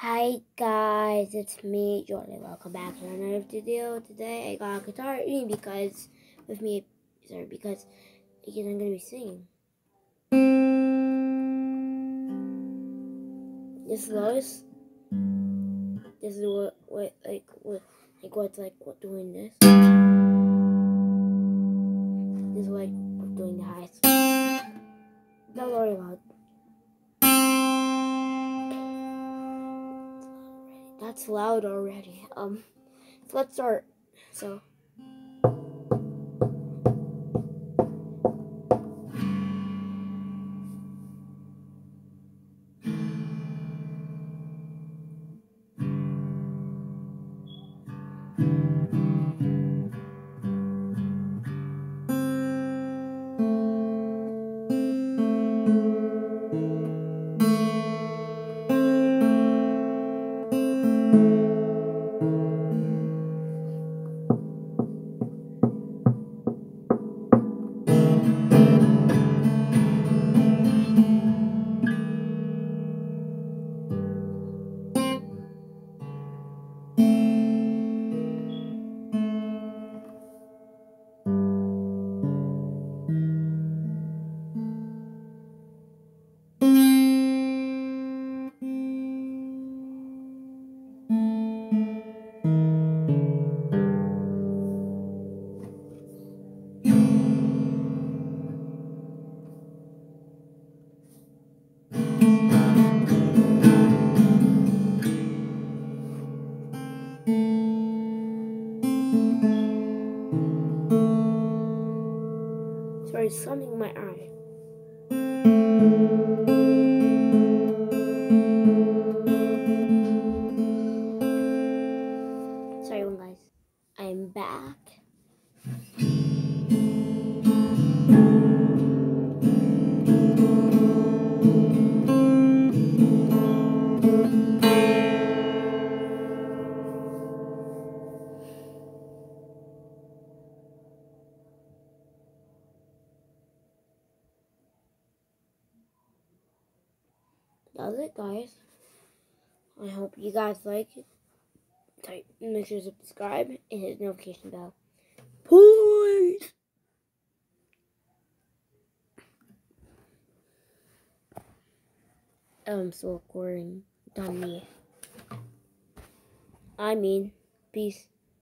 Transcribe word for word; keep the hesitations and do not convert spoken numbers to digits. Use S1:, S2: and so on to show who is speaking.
S1: Hi guys, it's me, Jordan. Welcome back to another video. Today I got a guitar with me because with me sorry because because I'm gonna be singing. This is Lois. This is what what like what like what's like what doing this. This is like what doing the highs. Don't worry about it. That's loud already. Um so let's start. So sorry, something in my eye. Sorry, everyone, guys. I'm back. That's it, guys. I hope you guys like it. Type, make sure to subscribe and hit the notification bell. Peace! I'm still recording. Done me. I mean, peace.